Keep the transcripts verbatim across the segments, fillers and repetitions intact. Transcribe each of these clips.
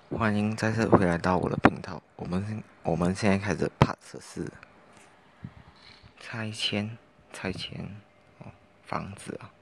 欢迎再次回来到我的频道。我们我们现在开始 Part 十四，拆迁拆迁哦，房子啊。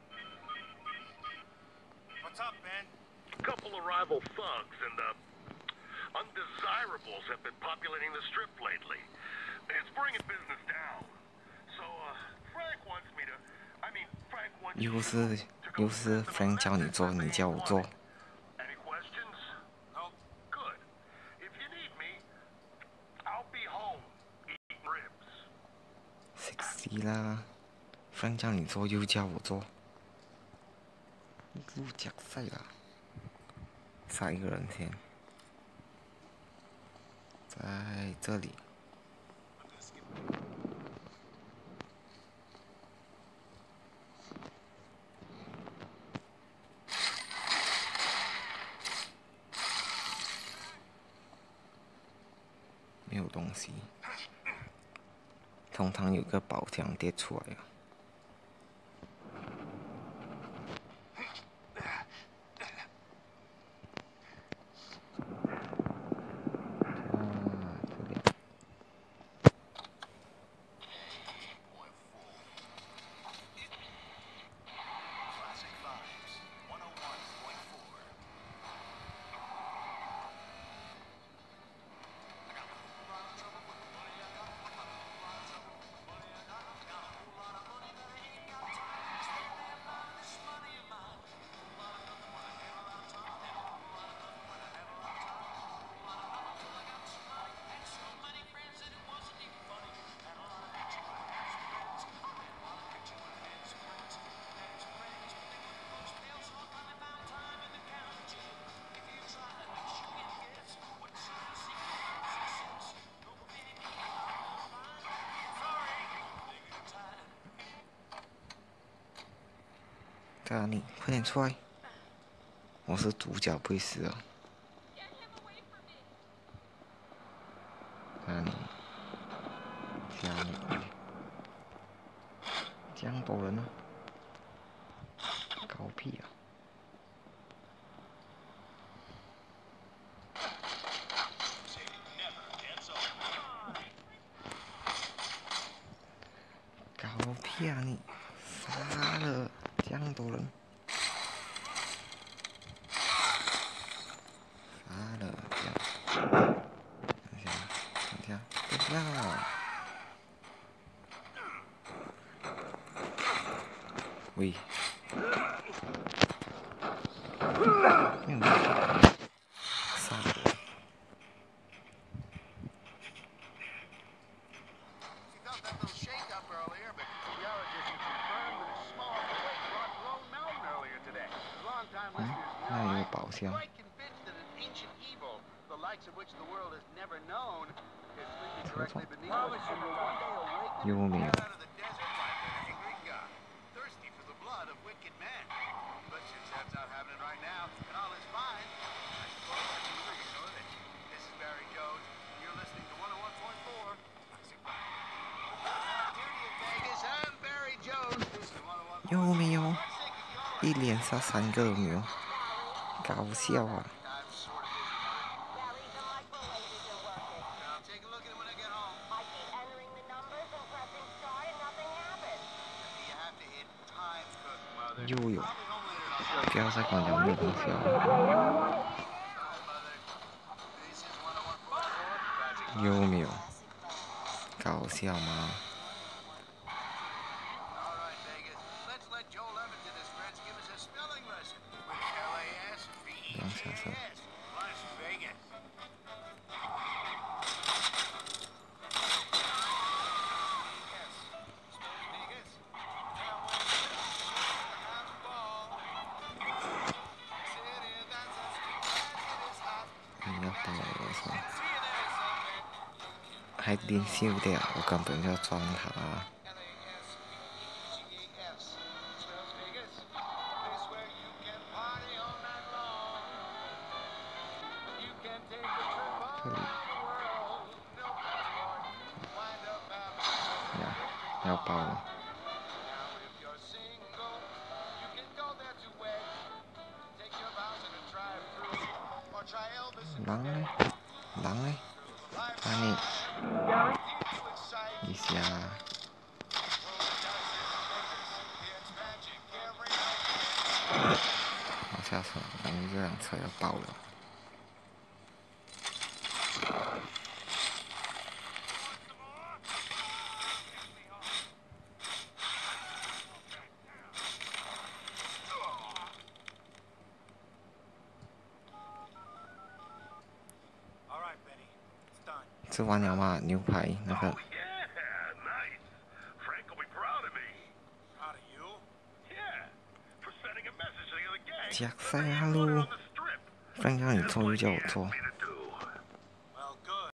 What's up, Ben? A couple of rival thugs and the undesirables have been populating the strip lately. It's bringing business down. So, uh, Frank wants me to. I mean, Frank wants 又 you 是 to go 又是 send them a Frank 叫你 message 做， that 你 they 叫 ain't 我做。 wanted. Any questions? No. Good. If you need me, I'll be home eating ribs. sexy 啦 ，Frank 叫你做又叫我做，入角赛啦，杀一个人先，在这里。没有东西，通常有个宝箱跌出来了。在哪里？快点出来！我是主角，不会死啊！在哪里？家里。这样多人呢？搞屁啊！搞屁啊你！杀了！这样多人。杀了！这样。等一下，等一下，等一下！喂。嗯。杀了！ 嗯，那有宝箱。车窗。有没有？有没有？一连杀三个有没有？搞笑啊！又有，不要再跟我讲没有东西了。有没有？搞笑吗？不要下手。你要打我是吧？还连续的，我根本要装他。这里。呀，要爆了。 人呢？人呢？安尼，一下。好下车，感觉这辆车要爆了。吃完了吗？牛排那个。加塞哈喽，Frank 让你做就叫我做。